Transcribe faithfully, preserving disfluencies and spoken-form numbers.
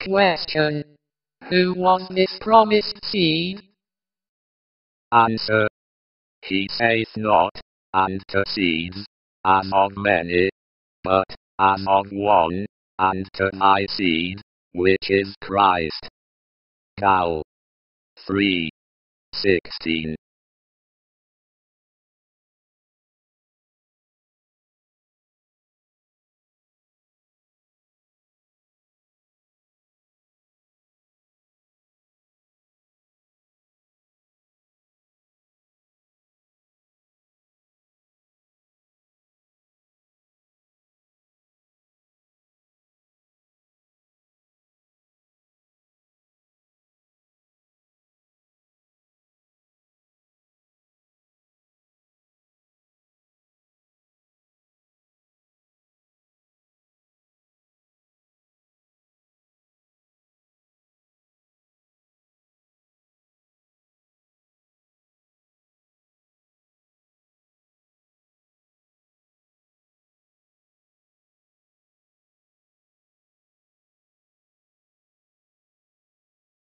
Question. Who was this promised seed? Answer. He saith not unto seeds, as of many, but as of one, and to thy seed, which is Christ. Gal three sixteen.